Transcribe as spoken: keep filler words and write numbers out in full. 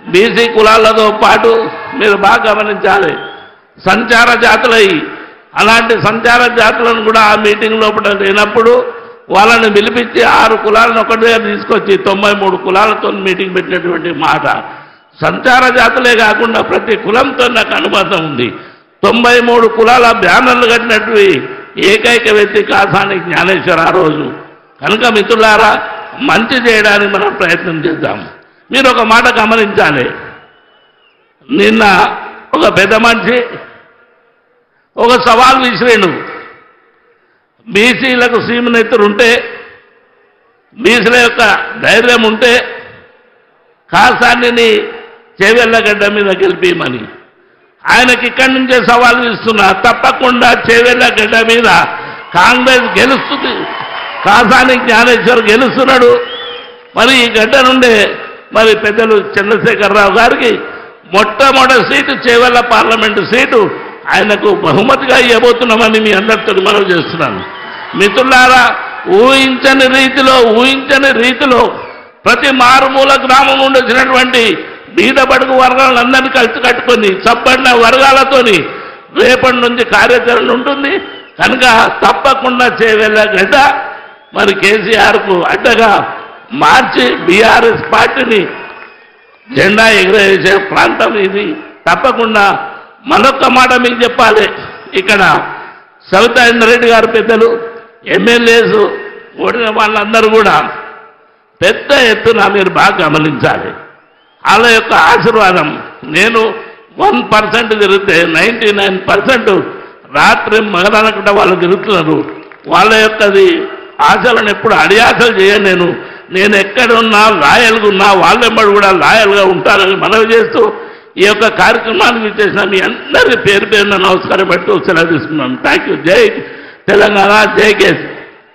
BC కులాలతో పాటు మీరు బాగా గమనించాలి, సంచార జాతులై అలాంటి సంచార జాతులను కూడా ఆ మీటింగ్ లోపల లేనప్పుడు వాళ్ళని పిలిపించి ఆరు కులాలను ఒకటి దగ్గర తీసుకొచ్చి తొంభై మూడు కులాలతో మీటింగ్ పెట్టినటువంటి మాట. సంచార జాతులే కాకుండా ప్రతి కులంతో నాకు అనుబంధం ఉంది. తొంభై మూడు కులాల బ్యానర్లు కట్టినట్టు ఏకైక వ్యక్తి కాసాని జ్ఞానేశ్వర ఆ రోజు. కనుక మిత్రులారా, మంచి చేయడానికి మనం ప్రయత్నం చేద్దాం. మీరు ఒక మాట గమనించాలి, నిన్న ఒక పెద్ద మనిషి ఒక సవాల్ విసిరేను, బీసీలకు సీమనెత్తురు ఉంటే, బీసీల యొక్క ధైర్యం ఉంటే కాసానిని చేవెళ్ళగడ్డ మీద గెలిపిమని. ఆయనకి ఇక్కడి నుంచే సవాల్ ఇస్తున్నా, తప్పకుండా చేవెళ్ళగడ్డ మీద కాంగ్రెస్ గెలుస్తుంది, కాసాని జ్ఞానేశ్వర్ గెలుస్తున్నాడు. మరి ఈ గడ్డ నుండే మరి పెద్దలు చంద్రశేఖరరావు గారికి మొట్టమొదటి సీటు చేవెళ్ళ పార్లమెంటు సీటు ఆయనకు బహుమతిగా ఇవ్వబోతున్నామని మీ అందరితో మనవి చేస్తున్నాను. మిత్రులారా, ఊహించని రీతిలో ఊహించని రీతిలో ప్రతి మారుమూల గ్రామం నుండి వచ్చినటువంటి బీద బడుగు వర్గాలందరినీ కలిసి కట్టుకొని చప్పడిన వర్గాలతోని రేపటి నుంచి కార్యాచరణ ఉంటుంది. కనుక తప్పకుండా చేవెళ్ళ గడ్డ మరి కేసీఆర్కు అడ్డగా మార్చి బీఆర్ఎస్ పార్టీని జెండా ఎగరేసే ప్రాంతం ఇది. తప్పకుండా మరొక మాట మీకు చెప్పాలి, ఇక్కడ సవితా ఇంద్రెడ్డి గారు పెద్దలు ఎమ్మెల్యేస్ ఓడిన వాళ్ళందరూ కూడా పెద్ద ఎత్తున మీరు బాగా గమనించాలి. వాళ్ళ యొక్క ఆశీర్వాదం, నేను వన్ పర్సెంట్ తిరిగితే నైంటీ నైన్ పర్సెంట్ రాత్రి మగనకుండా వాళ్ళు తిరుగుతున్నారు. వాళ్ళ యొక్కది ఆశలను ఎప్పుడు అడియాసలు చేయను. నేను నేను ఎక్కడున్నా లాయల్గా ఉన్నా వాళ్ళెంబడి కూడా లాయల్గా ఉంటారని మనవి చేస్తూ ఈ యొక్క కార్యక్రమానికి చేసిన మీ అందరి పేరు పేరున నమస్కారం పెడుతూ సెలవు తీసుకున్నాను. Thank you. జై తెలంగాణ, జై కేసీ.